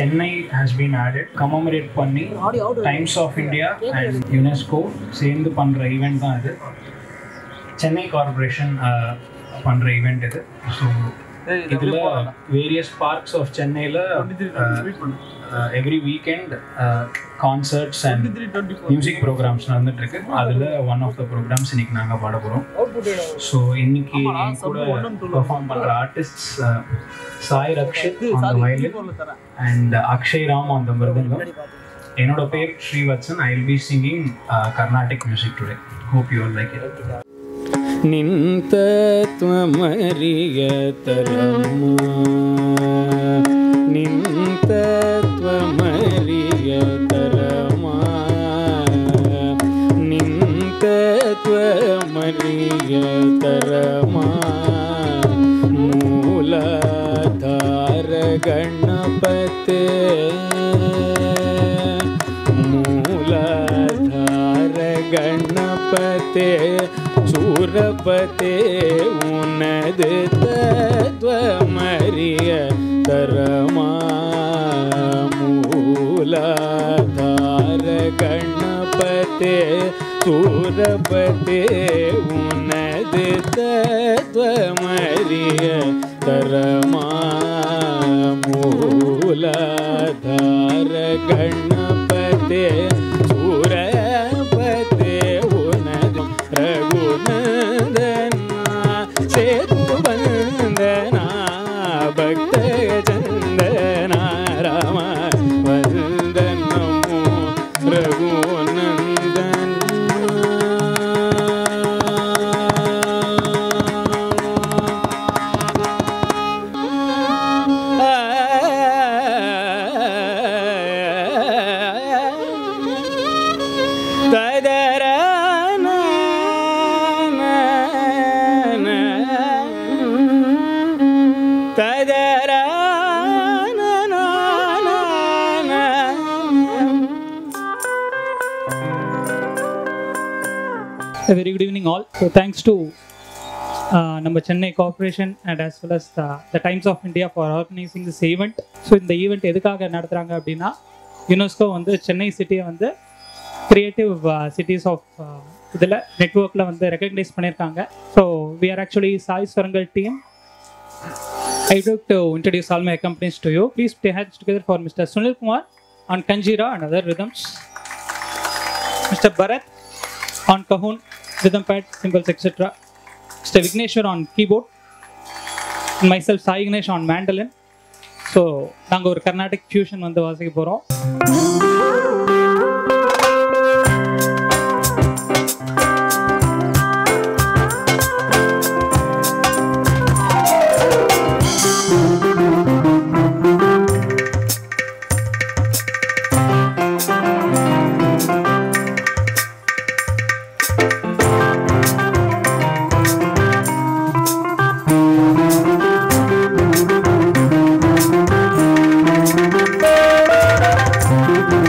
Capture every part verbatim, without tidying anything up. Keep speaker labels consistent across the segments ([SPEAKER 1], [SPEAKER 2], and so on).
[SPEAKER 1] Chennai has been added, commemorate panni Times of India and UNESCO சேர்ந்து பண்ற event தான் இது. சென்னை கார்பரேஷன் பண்ற ஈவெண்ட் இது. ஸோ இதில் வேரியஸ் பார்க்ஸ் ஆஃப் சென்னையில் every weekend concerts and music programs நடந்துட்டுருக்கு. அதில் ஒன் ஆஃப் த ப்ரோக்ராம்ஸ் இன்னைக்கு நாங்கள் பாட போகிறோம். ஸோ இன்னைக்கு கூட பெர்ஃபார்ம் பண்ணுற artists Sai Rakshith on the violin and Akshay Ram on the mridangam. என்னோட பேர் Srivatsan. I will be singing Carnatic music today. Hope you all like it.
[SPEAKER 2] நின்தத்வமரிய தரமா நின்தத்வமரிய தரமா நின்தத்வமரிய தரமா மூலாதார கணபதே மூலாதார கணபதே சூரபதே உனது தத்வமரிய தரமா மூலாதார கணபதே சூரபதே உனது தத்வமரிய தரமா மூலாதார கணபதே சூரபதே உனது ரகுநந்தனா சேதுவந்தனா பக்த சந்தனா ராம வந்தனமோ Raghunandan.
[SPEAKER 3] A very good evening all. So thanks to uh, number Chennai Corporation and as well as the, the Times of India for organizing this event. So இந்த ஈவெண்ட் எதுக்காக நடத்துகிறாங்க அப்படின்னா யுனெஸ்கோ வந்து சென்னை சிட்டியை வந்து கிரியேட்டிவ் சிட்டிஸ் ஆஃப் இதில் நெட்வொர்க்கில் வந்து ரெக்கக்னைஸ் பண்ணியிருக்காங்க. So we are actually Sai Surangal team. I would like to introduce all my accompanies to you. Please put your hands together for Mister Sunil Kumar on Kanjira and other rhythms. Mister Bharat on Kahun, rhythm pad, cymbals, et cetera. Mister Vigneshwar on keyboard. And myself, Sai Ignesh on mandolin. So, நாங்கள் ஒரு Carnatic fusion வந்து வாசிக்க போகிறோம்.
[SPEAKER 2] Thank you.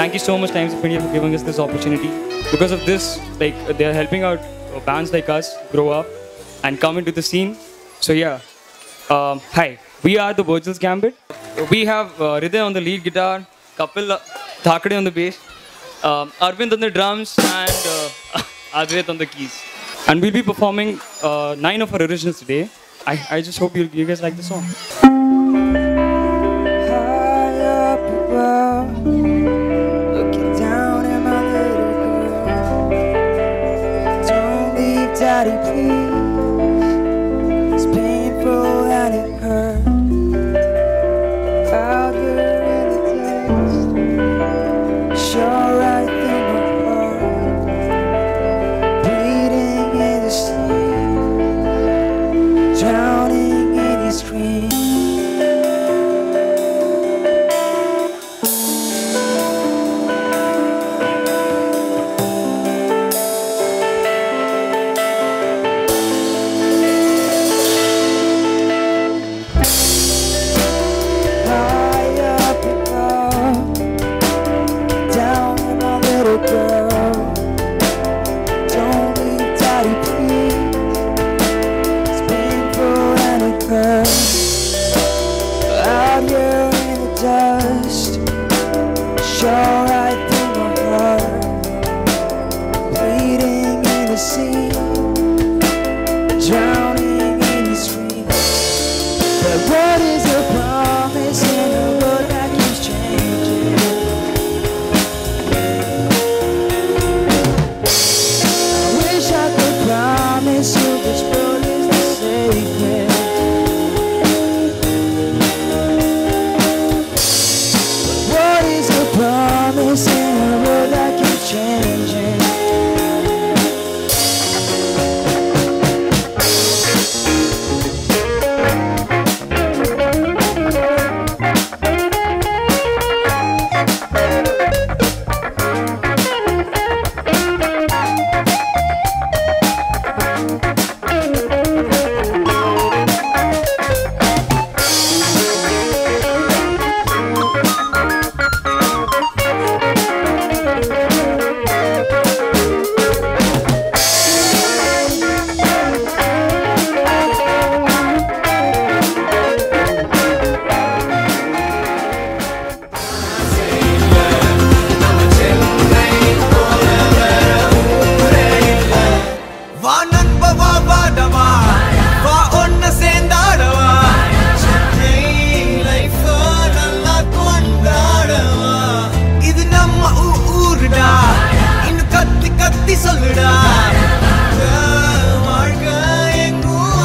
[SPEAKER 4] thank you so much, Times of India, for giving us this opportunity. Because of this, like they are helping out bands like us grow up and come into the scene. So yeah, um, hi, we are the Virgil's Gambit. We have uh, Hriday on the lead guitar, Kapil Thakade on the bass, um, Arvind on the drums, and uh, Advait on the keys. And we'll be performing uh, nine of our originals today. I, I just hope you, you guys like the song.
[SPEAKER 5] High up above, looking down at my little girl. Don't leave, Daddy, please. It's painful and it hurts. Out here in the dust, sure right thing apart. Bleeding in the sea, drowning in your scream.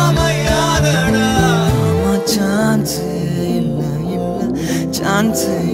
[SPEAKER 5] Chanceyilla, Chanceyilla.